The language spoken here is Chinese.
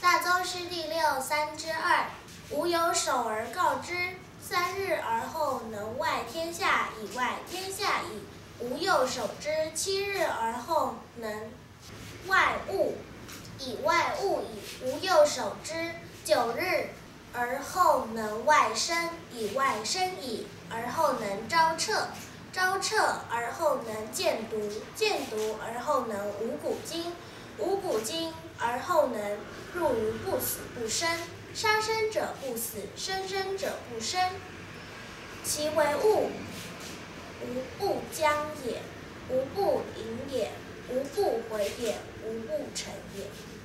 大宗师第63之2，吾有守而告之，3日而后能外天下以外天下矣。吾又守之，7日而后能外物以外物矣。吾又守之，9日而后能外生以外生矣。而后能招彻，招彻而后能见毒，见毒而后能无古今，无古今而后能入于不死不生。杀生者不死，生生者不生。其为物，无不将也，无不盈也，无不回也，无不成也。